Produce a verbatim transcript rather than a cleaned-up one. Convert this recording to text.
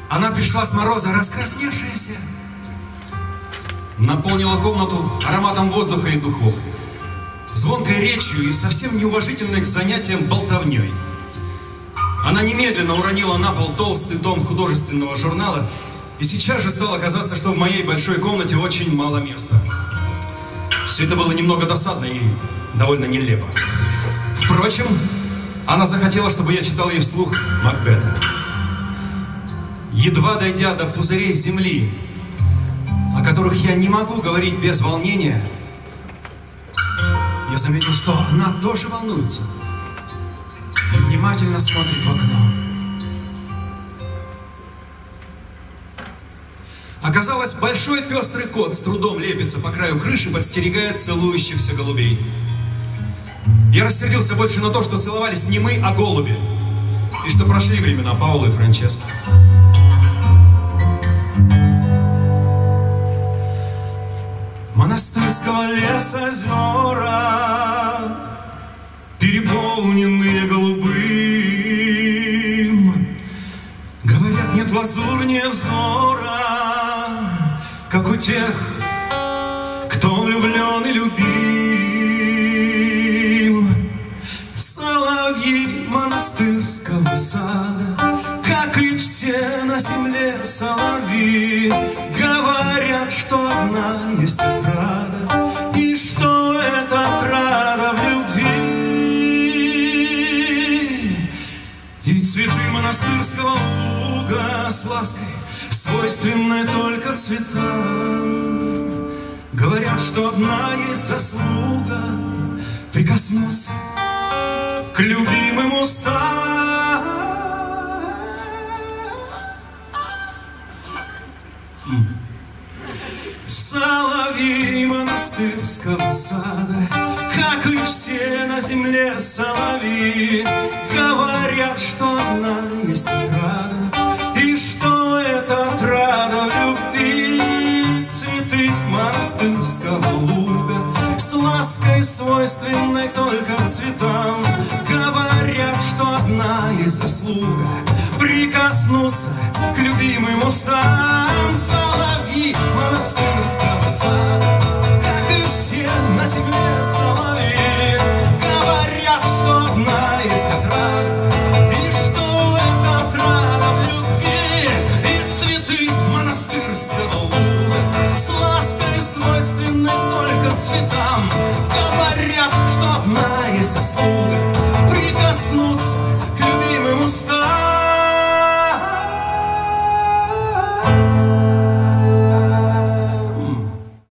Она пришла с мороза, раскрасневшаяся, наполнила комнату ароматом воздуха и духов, звонкой речью и совсем неуважительной к занятиям болтовней. Она немедленно уронила на пол толстый том художественного журнала, и сейчас же стало казаться, что в моей большой комнате очень мало места. Все это было немного досадно и довольно нелепо. Впрочем, она захотела, чтобы я читал ей вслух Макбета. Едва дойдя до пузырей земли, о которых я не могу говорить без волнения, я заметил, что она тоже волнуется и внимательно смотрит в окно. Оказалось, большой пестрый кот с трудом лепится по краю крыши, подстерегает целующихся голубей. Я рассердился больше на то, что целовались не мы, а голуби, и что прошли времена Паула и Франческо. Монастырского леса озера, переполненные голубым, говорят, нет лазурнее взора, как у тех, кто влюблен и любим. Соловьи монастырского сада, как и все на земле соловьи, говорят, что одна есть отрада, и что это отрада в любви. И цветы монастырского луга с лаской, свойственной только цветам, говорят, что одна есть заслуга — прикоснуться к любимым устам. Соловьи монастырского сада, как и все на земле соловьи, говорят, что одна есть отрада, и что это отрада в любви. Цветы монастырского луга с лаской, свойственной только цветам, говорят, что одна есть заслуга — прикоснуться к любимым устам. Соловьи монастырского сада, как и все на земле соловьи,